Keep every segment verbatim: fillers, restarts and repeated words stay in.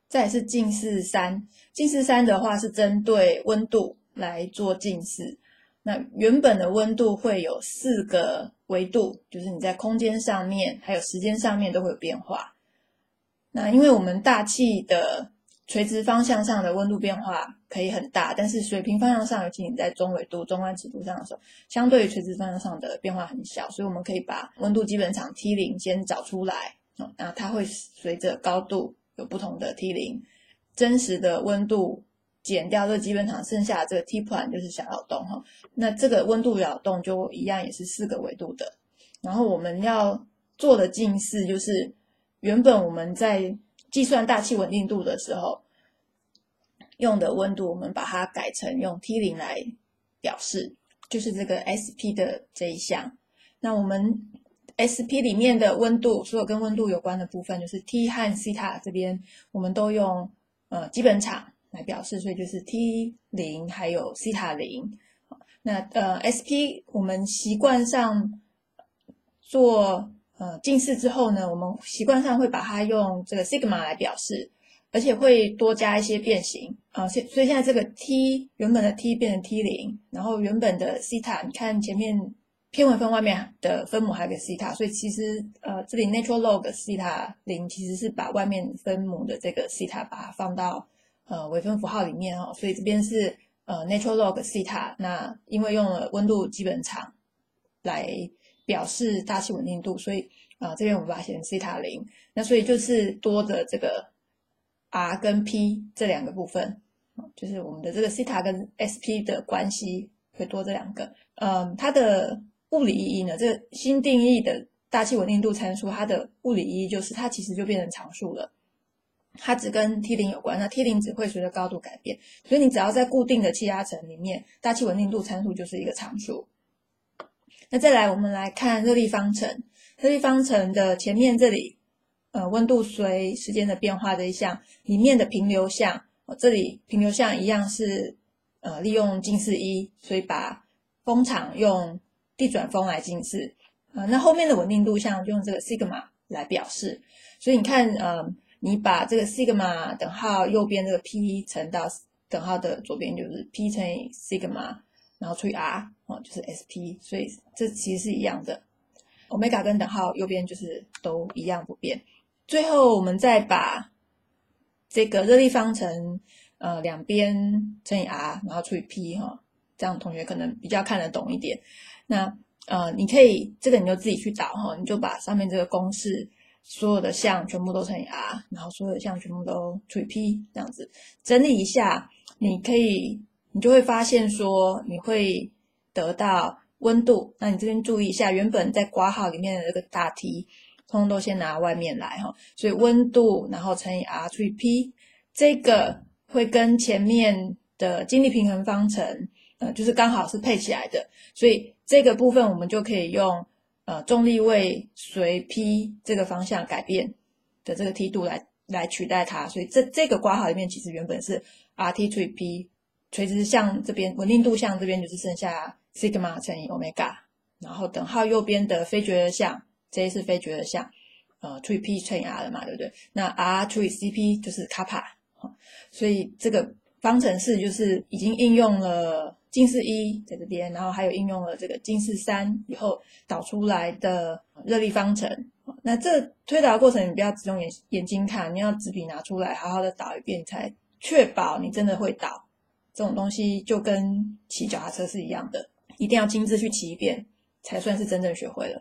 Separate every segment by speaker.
Speaker 1: 再来是近似三，近似三的话是针对温度来做近似。那原本的温度会有四个维度，就是你在空间上面还有时间上面都会有变化。那因为我们大气的垂直方向上的温度变化可以很大，但是水平方向上，尤其你在中纬度、中弯尺度上的时候，相对于垂直方向上的变化很小，所以我们可以把温度基本场 T 零 先找出来，哦，那它会随着高度有不同的 T 零，真实的温度减掉这个基本场剩下的这个 T plan 就是小扰动哈，那这个温度扰动就一样也是四个维度的。然后我们要做的近似就是原本我们在计算大气稳定度的时候用的温度，我们把它改成用 T 零 来表示，就是这个 S P 的这一项。那我们 S P 里面的温度，所有跟温度有关的部分，就是 T 和西塔这边我们都用呃基本场来表示，所以就是 T 零 还有西塔零。那呃 S P 我们习惯上做呃近似之后呢，我们习惯上会把它用这个 sigma 来表示，而且会多加一些变形啊、呃，所以现在这个 T 原本的 T 变成 T 零，然后原本的西塔，你看前面偏微分外面的分母还有个西塔，所以其实呃这里 natural log 西塔零其实是把外面分母的这个西塔把它放到呃微分符号里面哦，所以这边是呃 natural log 西塔，那因为用了温度基本场来表示大气稳定度，所以啊、呃、这边我们把它写成西塔零，那所以就是多的这个 R 跟 P 这两个部分，就是我们的这个西塔跟 S P 的关系会多这两个。嗯，它的物理意义呢，这个新定义的大气稳定度参数，它的物理意义就是它其实就变成常数了，它只跟 T 零 有关，那 T 零 只会随着高度改变，所以你只要在固定的气压层里面，大气稳定度参数就是一个常数。那再来我们来看热力方程，热力方程的前面这里呃，温度随时间的变化这一项里面的平流项、哦、这里平流项一样是呃利用近似一，所以把风场用地转风来近似，呃，那后面的稳定度项就用这个 sigma 来表示，所以你看呃，你把这个 sigma 等号右边这个 P 乘到等号的左边就是 P 乘以 sigma， 然后除以 R、哦、就是 S P， 所以这其实是一样的， omega 跟等号右边就是都一样不变。最后我们再把这个热力方程呃两边乘以 R， 然后除以 P 哈，这样同学可能比较看得懂一点。那呃你可以这个你就自己去导哈，你就把上面这个公式所有的项全部都乘以 R， 然后所有的项全部都除以 P， 这样子整理一下，你可以你就会发现说你会得到温度。那你这边注意一下，原本在括号里面的这个大 T通通都先拿外面来哈，所以温度然后乘以 R 除以 P， 这个会跟前面的静力平衡方程呃就是刚好是配起来的，所以这个部分我们就可以用呃重力位随 P 这个方向改变的这个梯度来来取代它，所以这这个括号里面其实原本是 R T 除以 P， 垂直项这边稳定度项这边就是剩下 sigma 乘以 omega， 然后等号右边的非绝对项这是非绝对项，呃，除以 P 乘以 R 了嘛，对不对？那 R 除以 C P 就是 kappa， 所以这个方程式就是已经应用了近似一在这边，然后还有应用了这个近似三以后导出来的热力方程。那这推导的过程你不要只用眼眼睛看，你要纸笔拿出来好好的导一遍，才确保你真的会导。这种东西就跟骑脚踏车是一样的，一定要亲自去骑一遍才算是真正学会了。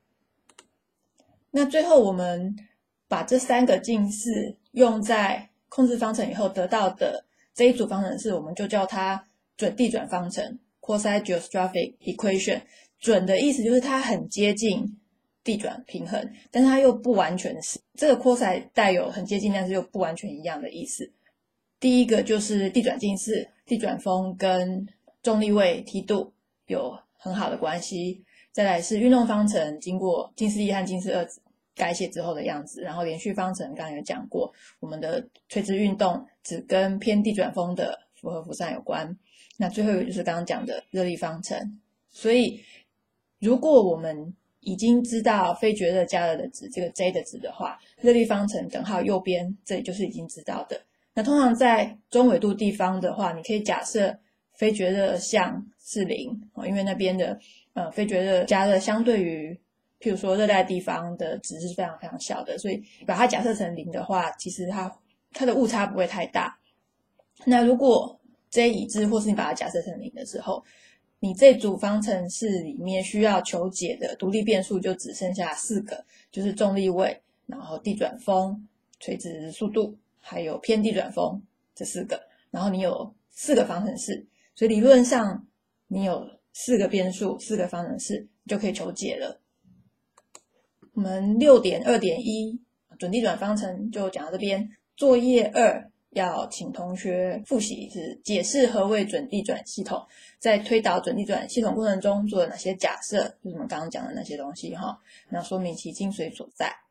Speaker 1: 那最后我们把这三个近似用在控制方程以后得到的这一组方程式，我们就叫它准地转方程 quasi-geostrophic equation。 准的意思就是它很接近地转平衡，但是它又不完全是，这个 quasi 带有很接近但是又不完全一样的意思。第一个就是地转近似，地转风跟重力位梯度有很好的关系，再来是运动方程经过近似一和近似二改写之后的样子，然后连续方程刚刚有讲过，我们的垂直运动只跟偏地转风的符合辐散有关。那最后一个就是刚刚讲的热力方程。所以如果我们已经知道非绝对加热的值，这个 J 的值的话，热力方程等号右边这里就是已经知道的。那通常在中纬度地方的话，你可以假设非绝热项是零，因为那边的呃非绝热加热相对于譬如说热带地方的值是非常非常小的，所以把它假设成零的话，其实它它的误差不会太大。那如果 J 已知或是你把它假设成零的时候，你这组方程式里面需要求解的独立变数就只剩下四个，就是重力位，然后地转风、垂直速度还有偏地转风这四个，然后你有四个方程式，所以理论上你有四个变数、四个方程式就可以求解了。我们 六点二点一 准地转方程就讲到这边。作业二要请同学复习是解释何谓准地转系统，在推导准地转系统过程中做了哪些假设，就是我们刚刚讲的那些东西哈，那说明其精髓所在。